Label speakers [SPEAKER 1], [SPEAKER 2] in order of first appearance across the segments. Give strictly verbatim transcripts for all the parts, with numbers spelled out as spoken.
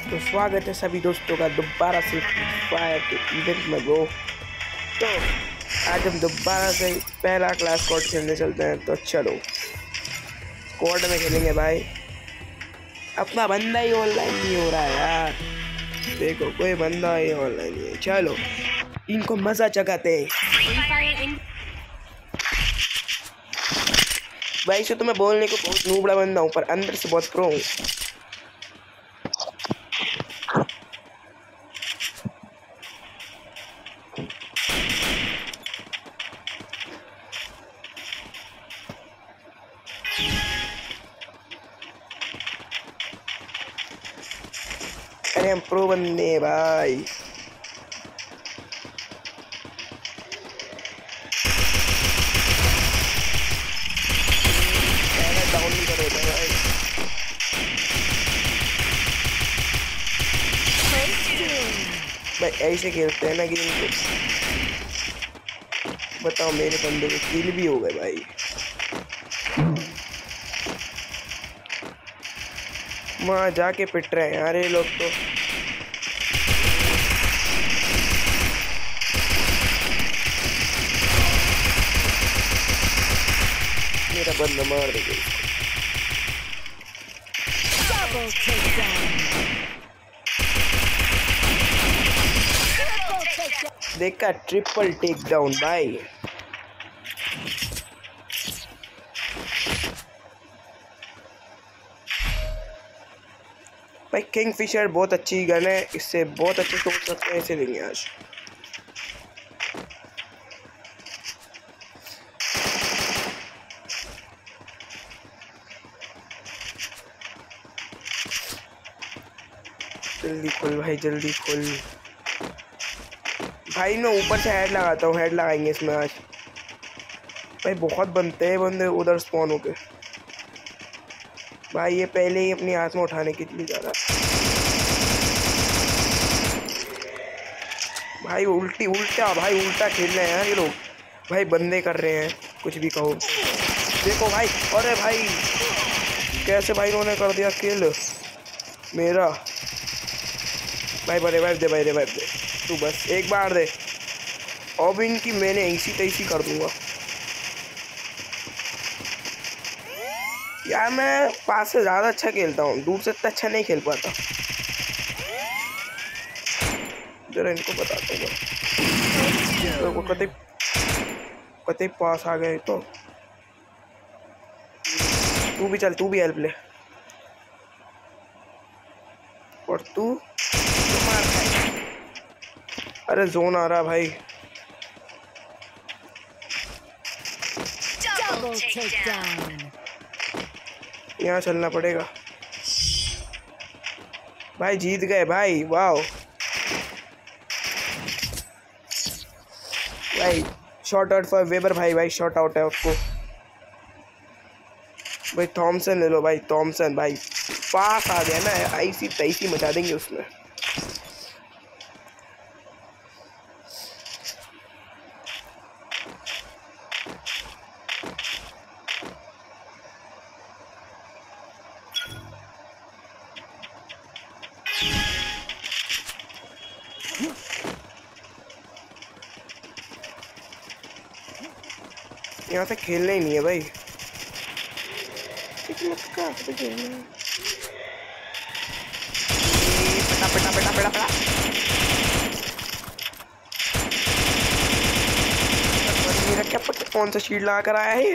[SPEAKER 1] तो स्वागत है सभी दोस्तों का दोबारा से फ्री फायर के इवेंट में ब्रो। तो आज हम दोबारा से पहला क्लास स्क्वाड खेलने चलते हैं। तो चलो स्क्वाड में खेलेंगे भाई। अपना बंदा ही ऑनलाइन नहीं हो रहा है यार, देखो कोई बंदा ही ऑनलाइन नहीं है। चलो इनको मजा चखाते हैं भाई। से तो मैं बोलने को बहुत नूबड़ा बंदा हूँ पर अंदर से बहुत प्रो हूँ। अरे हम प्रो बंदे हैं भाई। डाउन नहीं करेगा भाई। भाई ऐसे खेलते हैं ना गेम को। बताओ मेरे बंदे को किल भी हो गए भाई। वहाँ जाके पिट रहे हैं यार ये लोग तो। मेरा बंदा मार देगा। देखा ट्रिपल टेक डाउन भाई। भाई किंगफिशर बहुत अच्छी गन है, इससे बहुत अच्छे सोच सकते हैं, इसे लेंगे आज। जल्दी खोल भाई, जल्दी खोल भाई। मैं ऊपर से हेड लगाता हूँ, हेड लगाएंगे इसमें आज भाई। बहुत बनते हैं बंदे उधर स्पॉन होके भाई। ये पहले ही अपनी हाथ में उठाने के लिए जा रहा भाई। उल्टी उल्टा भाई, उल्टा खेल रहे हैं यार ये लोग भाई। बंदे कर रहे हैं कुछ भी कहो। देखो भाई, अरे भाई कैसे भाई उन्होंने कर दिया किल मेरा भाई। बड़े रिवाइव दे भाई, रिवाइव दे तू, बस एक बार दे। अब इनकी मैंने ऐसी तैसी कर दूंगा यार। मैं पास से ज़्यादा अच्छा खेलता हूँ, दूर से इतना अच्छा नहीं खेल पाता। जरा इनको बताता हूँ तो कते कते पास आ गए। तो तू भी चल, तू भी हेल्प ले। और तू मार। अरे जोन आ रहा भाई। यहाँ चलना पड़ेगा भाई। जीत गए भाई, वाह भाई। शॉट आउट फॉर वेबर भाई। भाई शॉट आउट है उसको भाई। थॉमसन ले लो भाई, थॉमसन भाई। पास आ गया ना, ऐसी तैसी मचा देंगे उसमें। यहाँ से खेलना ही नहीं है भाई। पटा पटा पटा पटा पटा। मेरा क्या पता कौन सा शील्ड लगा कर आया है।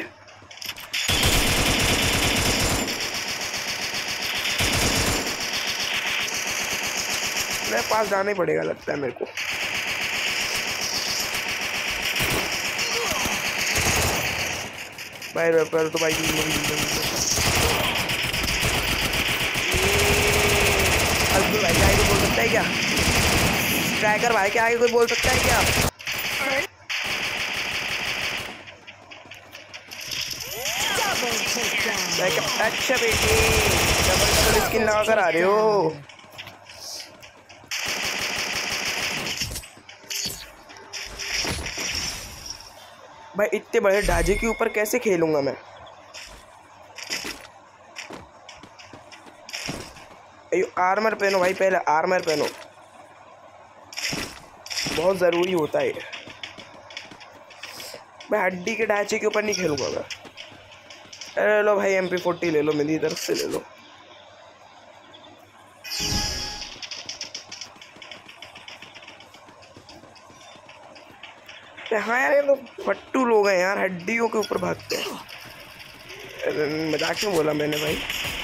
[SPEAKER 1] मेरे पास जाना ही पड़ेगा लगता है मेरे को। भाई पर तो भाई अब्दुल भाई क्या आगे कोई बोल सकता है क्या? ट्रैकर भाई क्या आगे कोई बोल सकता है क्या? अच्छा बेटी, डबल डबल स्किन लगा कर आ रहे हो। भाई इतने बड़े ढांचे के ऊपर कैसे खेलूंगा मैं? आर्मर पहनो भाई, पहले आर्मर पहनो, बहुत ज़रूरी होता है। मैं हड्डी के ढांचे के ऊपर नहीं खेलूंगा मैं। अरे लो भाई एम पी फोर्टी ले लो, मेरी तरफ से ले लो। हाँ यार ये लोग फट्टू लोग हैं यार, हड्डियों के ऊपर भागते हैं। मजाक में बोला मैंने भाई।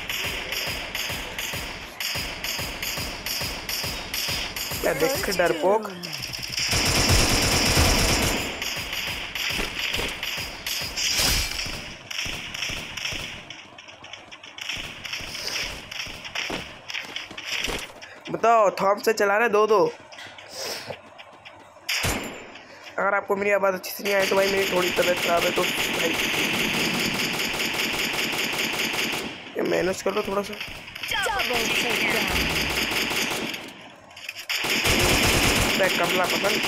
[SPEAKER 1] क्या देख डरपोक। बताओ थॉम से चला रहे दो दो। अगर आपको मेरी आवाज़ अच्छी से नहीं आई तो भाई मेरी थोड़ी तबीयत खराब है, तो भाई ये मैनेज कर लो थोड़ा सा। कमला पसंद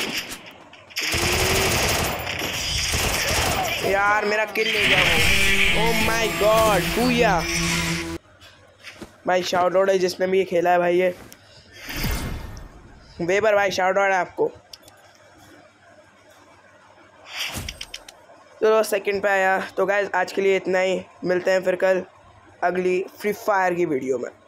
[SPEAKER 1] यार, मेरा किल ले गया वो। ओह माय गॉड बूया भाई, शाउट आउट है जिसने भी ये खेला है भाई। ये वेबर भाई शाउट आउट है आपको। चलो सेकंड पे आया। तो गाइस आज के लिए इतना ही, मिलते हैं फिर कल अगली फ्री फायर की वीडियो में।